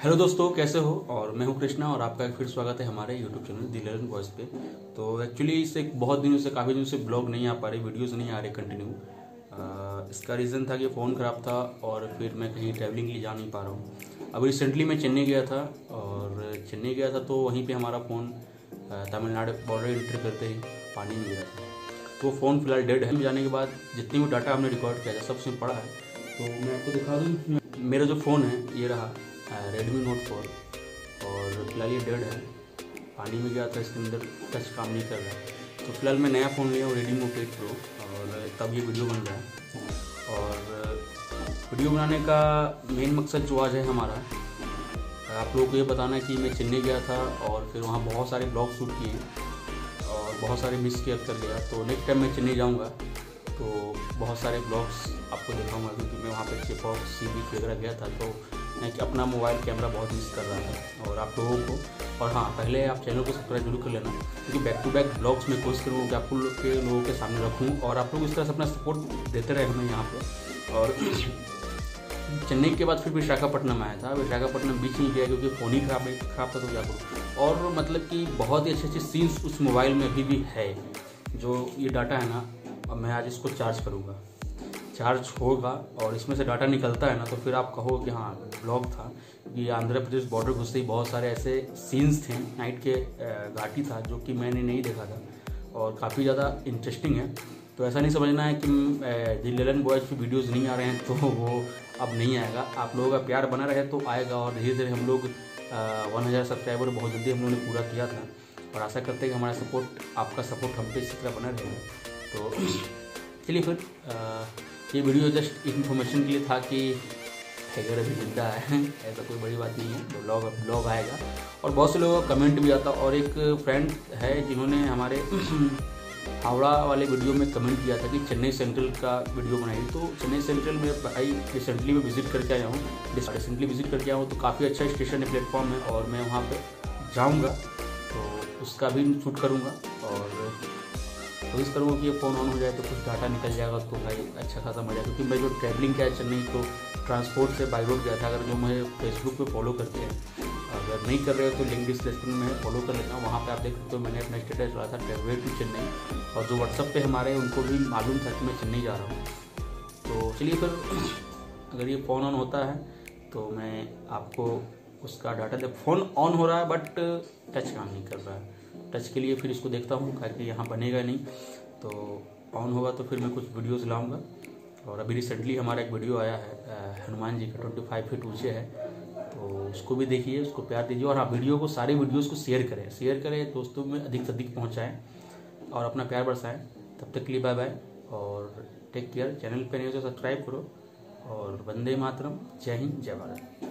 Hello दोस्तों, कैसे हो। और मैं हूं कृष्णा और आपका फिर स्वागत है हमारे YouTube channel the learn voice पे। तो एक्चुअली इससे बहुत दिनों से काफ़ी दिनों से ब्लॉग नहीं आ पा रहे, वीडियोस नहीं आ रहे कंटिन्यू। इसका रीज़न था कि फ़ोन ख़राब था और फिर मैं कहीं ट्रैवलिंग के लिए जा नहीं पा रहा हूँ। अब रिसेंटली मैं चेन्नई गया था और चेन्नई गया था तो वहीं पर हमारा फ़ोन तमिलनाडु बॉर्डर एंटर करते ही पानी में गिरा था। तो फ़ोन फिलहाल डेड है। जाने के बाद जितनी भी डाटा हमने रिकॉर्ड किया था सब उसमें पड़ा है। तो मैं आपको दिखा दूँ, मेरा जो फ़ोन है ये रहा Redmi Note 4 और फिलहाल ये डेड है, पानी में गया था, इसके अंदर टच काम नहीं कर रहा है। तो फिलहाल मैं नया फ़ोन लिया हूँ Redmi Note 8 Pro और तब ये वीडियो बन रहा है। और वीडियो बनाने का मेन मकसद जो आज है हमारा, आप लोगों को ये बताना है कि मैं चेन्नई गया था और फिर वहाँ बहुत सारे ब्लॉग शूट किए और बहुत सारे मिस किया कर गया। तो नेक्स्ट टाइम मैं चेन्नई जाऊँगा तो बहुत सारे ब्लॉग्स आपको दिखाऊंगा, क्योंकि मैं वहाँ पे चेक बॉक्स सी बीच वगैरह गया था तो मैं अपना मोबाइल कैमरा बहुत मिस कर रहा था और आप लोगों को। और हाँ, पहले आप चैनल को सब्सक्राइब जरूर कर लेना, क्योंकि बैक टू बैक ब्लॉग्स में कोशिश करूँगा कि आप लोगों के सामने रखूँ और आप लोग इस तरह से अपना सपोर्ट देते रहे हमें यहाँ पर। और चेन्नई के बाद फिर विशाखापट्टनम आया था। विशाखापट्टनम बीच नहीं गया क्योंकि फ़ोन ही खराब था, तो क्या करूँ। और मतलब कि बहुत ही अच्छे अच्छे सीन्स उस मोबाइल में अभी भी है। जो ये डाटा है ना, अब मैं आज इसको चार्ज करूँगा, चार्ज होगा और इसमें से डाटा निकलता है ना, तो फिर आप कहो कि हाँ ब्लॉग था। कि आंध्र प्रदेश बॉर्डर घुसते ही बहुत सारे ऐसे सीन्स थे, नाइट के घाटी था जो कि मैंने नहीं देखा था और काफ़ी ज़्यादा इंटरेस्टिंग है। तो ऐसा नहीं समझना है कि दी लर्न बॉयज़ की वीडियोज़ नहीं आ रहे हैं तो वो अब नहीं आएगा। आप लोगों का प्यार बना रहे तो आएगा और धीरे धीरे हम लोग 1000 सब्सक्राइबर बहुत जल्दी हम लोगों ने पूरा किया था और आशा करते हैं कि हमारा सपोर्ट, आपका सपोर्ट हम पे इसी तरह बना रहेगा। तो चलिए फिर ये वीडियो जस्ट इन्फॉर्मेशन के लिए था कि टाइगर अभी जिंदा है, ऐसा कोई बड़ी बात नहीं है। तो ब्लॉग आएगा और बहुत से लोगों का कमेंट भी आता। और एक फ्रेंड है जिन्होंने हमारे हावड़ा वाले वीडियो में कमेंट किया था कि चेन्नई सेंट्रल का वीडियो बनाई। तो चेन्नई सेंट्रल में भाई रिसेंटली मैं विजिट करके आया हूँ, तो काफ़ी अच्छा स्टेशन है, प्लेटफॉर्म है और मैं वहाँ पर जाऊँगा तो उसका भी शूट करूँगा और कोशिश करूँगा कि ये फ़ोन ऑन हो जाए तो कुछ डाटा निकल जाएगा तो भाई अच्छा खासा मजा। क्योंकि मैं जो ट्रैवलिंग किया है चेन्नई तो ट्रांसपोर्ट से बाई रोड गया था। अगर जो मुझे फेसबुक पे फॉलो करते हैं, अगर नहीं कर रहे हो तो लिंक डिस्क्रिप्शन में फॉलो कर लेना, वहाँ पे आप देख सकते हो मैंने अपना स्टेटस डाला था ट्रैवल टू चेन्नई। और जो व्हाट्सअप पे हमारे उनको भी मालूम था कि मैं चेन्नई जा रहा हूँ। तो चलिए फिर अगर ये फ़ोन ऑन होता है तो मैं आपको उसका डाटा दे। फ़ोन ऑन हो रहा है बट टच काम नहीं कर रहा है। टच के लिए फिर इसको देखता हूँ, ताकि यहाँ बनेगा नहीं। तो ऑन होगा तो फिर मैं कुछ वीडियोस लाऊंगा। और अभी रिसेंटली हमारा एक वीडियो आया है हनुमान जी का, 25 फीट ऊँचे है, तो उसको भी देखिए, उसको प्यार दीजिए। और हाँ, वीडियो को, सारे वीडियोस को शेयर करें, दोस्तों में अधिक से अधिक पहुँचाएँ और अपना प्यार बरसाएँ। तब तक के लिए बाय बाय और टेक केयर। चैनल पर नहीं हो तो सब्सक्राइब करो और वंदे मातरम। जय हिंद, जय भारत।